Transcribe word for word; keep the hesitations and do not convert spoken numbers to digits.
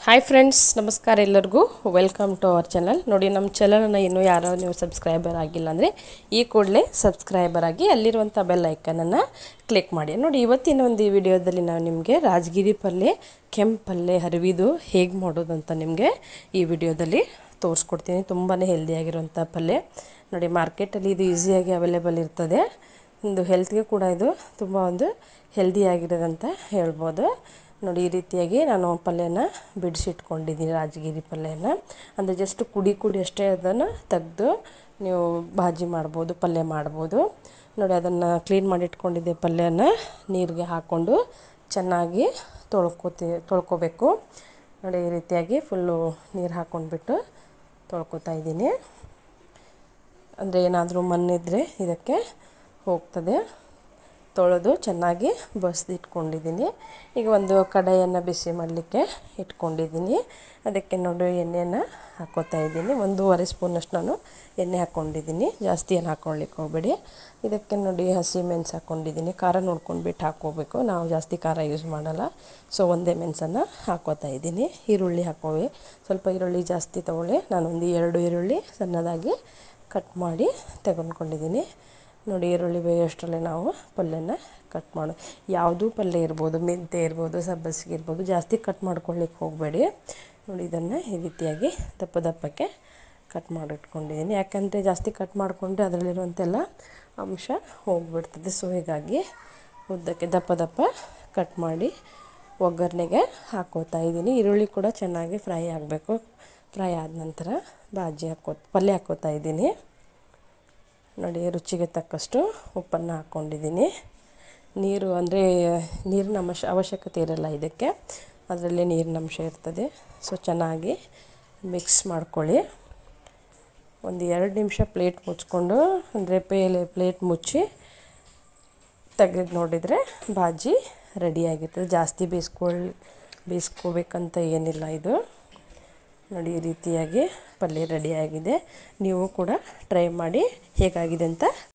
Hi friends, ನಮಸ್ಕಾರ ಎಲ್ಲರಿಗೂ. Welcome to our channel. ನೋಡಿ, ನಮ್ಮ ಚಾನಲನ್ನು ಇನ್ನೂ ಯಾರೋ ನೀವು ಸಬ್ಸ್ಕ್ರೈಬರ್ ಆಗಿಲ್ಲ ಅಂದರೆ ಈ ಕೂಡಲೇ ಸಬ್ಸ್ಕ್ರೈಬರ್ ಆಗಿ ಅಲ್ಲಿರುವಂಥ ಬೆಲ್ ಐಕನನ್ನು ಕ್ಲಿಕ್ ಮಾಡಿ. ನೋಡಿ, ಇವತ್ತಿನ ಒಂದು ಈ ವಿಡಿಯೋದಲ್ಲಿ ನಾವು ನಿಮಗೆ ರಾಜಗಿರಿ ಪಲ್ಯ, ಕೆಂಪು ಪಲ್ಯ ಹರಿವಿದು ಹೇಗೆ ಮಾಡೋದು ಅಂತ ನಿಮಗೆ ಈ ವಿಡಿಯೋದಲ್ಲಿ ತೋರಿಸ್ಕೊಡ್ತೀನಿ. ತುಂಬಾ ಹೆಲ್ದಿಯಾಗಿರುವಂಥ ಪಲ್ಯ. ನೋಡಿ, ಮಾರ್ಕೆಟಲ್ಲಿ ಇದು ಈಸಿಯಾಗಿ ಅವೈಲೇಬಲ್ ಇರ್ತದೆ. ಒಂದು ಹೆಲ್ತ್ಗೆ ಕೂಡ ಇದು ತುಂಬ ಒಂದು ಹೆಲ್ದಿಯಾಗಿರೋದಂತ ಹೇಳ್ಬೋದು. ನೋಡಿ, ಈ ರೀತಿಯಾಗಿ ನಾನು ಪಲ್ಯನ ಬಿಡಿಸಿಟ್ಕೊಂಡಿದ್ದೀನಿ. ರಾಜಗಿರಿ ಪಲ್ಯನ ಅಂದರೆ ಜಸ್ಟ್ ಕುಡಿ ಕುಡಿ ಅಷ್ಟೇ ಅದನ್ನು ತೆಗೆದು ನೀವು ಭಾಜಿ ಮಾಡ್ಬೋದು, ಪಲ್ಯ ಮಾಡ್ಬೋದು. ನೋಡಿ, ಅದನ್ನು ಕ್ಲೀನ್ ಮಾಡಿ ಇಟ್ಕೊಂಡಿದ್ದೆ ಪಲ್ಯನ ನೀರಿಗೆ ಹಾಕ್ಕೊಂಡು ಚೆನ್ನಾಗಿ ತೊಳ್ಕೊತಿ ತೊಳ್ಕೊಬೇಕು. ನೋಡಿ, ಈ ರೀತಿಯಾಗಿ ಫುಲ್ಲು ನೀರು ಹಾಕ್ಕೊಂಡ್ಬಿಟ್ಟು ತೊಳ್ಕೊತಾ ಇದ್ದೀನಿ. ಅಂದರೆ ಏನಾದರೂ ಮಣ್ಣಿದ್ದರೆ ಇದಕ್ಕೆ ಹೋಗ್ತದೆ. ತೊಳೆದು ಚೆನ್ನಾಗಿ ಬಸಿದಿಟ್ಕೊಂಡಿದ್ದೀನಿ. ಈಗ ಒಂದು ಕಡಾಯಿಯನ್ನು ಬಿಸಿ ಮಾಡಲಿಕ್ಕೆ ಇಟ್ಕೊಂಡಿದ್ದೀನಿ. ಅದಕ್ಕೆ ನೋಡಿ ಎಣ್ಣೆಯನ್ನು ಹಾಕ್ಕೋತಾ ಇದ್ದೀನಿ. ಒಂದೂವರೆ ಸ್ಪೂನಷ್ಟು ನಾನು ಎಣ್ಣೆ ಹಾಕ್ಕೊಂಡಿದ್ದೀನಿ. ಜಾಸ್ತಿ ಏನು ಹಾಕ್ಕೊಳ್ಲಿಕ್ಕೆ ಹೋಗಬೇಡಿ. ಇದಕ್ಕೆ ನೋಡಿ ಹಸಿ ಮೆಣಸು ಹಾಕ್ಕೊಂಡಿದ್ದೀನಿ. ಖಾರ ನೋಡ್ಕೊಂಡ್ಬಿಟ್ಟು ಹಾಕ್ಕೋಬೇಕು. ನಾವು ಜಾಸ್ತಿ ಖಾರ ಯೂಸ್ ಮಾಡಲ್ಲ, ಸೊ ಒಂದೇ ಮೆಣಸನ್ನು ಹಾಕ್ಕೋತಾ ಇದ್ದೀನಿ. ಈರುಳ್ಳಿ ಹಾಕೋವಿ. ಸ್ವಲ್ಪ ಈರುಳ್ಳಿ ಜಾಸ್ತಿ ತೊಗೊಳ್ಳಿ. ನಾನೊಂದು ಎರಡು ಈರುಳ್ಳಿ ಸಣ್ಣದಾಗಿ ಕಟ್ ಮಾಡಿ ತೆಗೆದುಕೊಂಡಿದ್ದೀನಿ. ನೋಡಿ, ಈರುಳ್ಳಿ ಬೇಯೋಷ್ಟರಲ್ಲೇ ನಾವು ಪಲ್ಯನ ಕಟ್ ಮಾಡೋ ಯಾವುದೂ ಪಲ್ಯ ಇರ್ಬೋದು, ಮೆಂತ್ಯ ಇರ್ಬೋದು, ಸಬ್ಬಸಿಗೆ ಇರ್ಬೋದು, ಜಾಸ್ತಿ ಕಟ್ ಮಾಡ್ಕೊಳ್ಳಿಕ್ಕೆ ಹೋಗಬೇಡಿ. ನೋಡಿ, ಇದನ್ನು ಈ ರೀತಿಯಾಗಿ ದಪ್ಪ ದಪ್ಪಕ್ಕೆ ಕಟ್ ಮಾಡಿಟ್ಕೊಂಡಿದ್ದೀನಿ. ಯಾಕಂದರೆ ಜಾಸ್ತಿ ಕಟ್ ಮಾಡಿಕೊಂಡ್ರೆ ಅದರಲ್ಲಿರುವಂತೆಲ್ಲ ಅಂಶ ಹೋಗಿಬಿಡ್ತದೆ. ಸೊ ಹೀಗಾಗಿ ಉದ್ದಕ್ಕೆ ದಪ್ಪ ದಪ್ಪ ಕಟ್ ಮಾಡಿ ಒಗ್ಗರಣೆಗೆ ಹಾಕ್ಕೋತಾ ಇದ್ದೀನಿ. ಈರುಳ್ಳಿ ಕೂಡ ಚೆನ್ನಾಗಿ ಫ್ರೈ ಆಗಬೇಕು. ಫ್ರೈ ಆದ ನಂತರ ಬಾಜಿ ಹಾಕೋ ಪಲ್ಯ ಹಾಕ್ಕೋತಾ ಇದ್ದೀನಿ. ನೋಡಿ, ರುಚಿಗೆ ತಕ್ಕಷ್ಟು ಉಪ್ಪನ್ನು ಹಾಕ್ಕೊಂಡಿದ್ದೀನಿ. ನೀರು ಅಂದರೆ ನೀರಿನ ಅಂಶ ಅವಶ್ಯಕತೆ ಇರಲ್ಲ ಇದಕ್ಕೆ, ಅದರಲ್ಲೇ ನೀರಿನ ಅಂಶ ಇರ್ತದೆ. ಸೊ ಚೆನ್ನಾಗಿ ಮಿಕ್ಸ್ ಮಾಡ್ಕೊಳ್ಳಿ. ಒಂದು ಎರಡು ನಿಮಿಷ ಪ್ಲೇಟ್ ಮುಚ್ಕೊಂಡು ಅಂದರೆ ಪೇಲೆ ಪ್ಲೇಟ್ ಮುಚ್ಚಿ ತೆಗೆದು ನೋಡಿದರೆ ಬಾಜಿ ರೆಡಿಯಾಗಿರ್ತದೆ. ಜಾಸ್ತಿ ಬೇಯಿಸ್ಕೊಳ್ಳಿ ಬೇಯಿಸ್ಕೋಬೇಕಂತ ಏನಿಲ್ಲ ಇದು. ನೋಡಿ, ಈ ರೀತಿಯಾಗಿ ಪಲ್ಯ ರೆಡಿಯಾಗಿದೆ. ನೀವು ಕೂಡ ಟ್ರೈ ಮಾಡಿ ಹೇಗಾಗಿದೆ ಅಂತ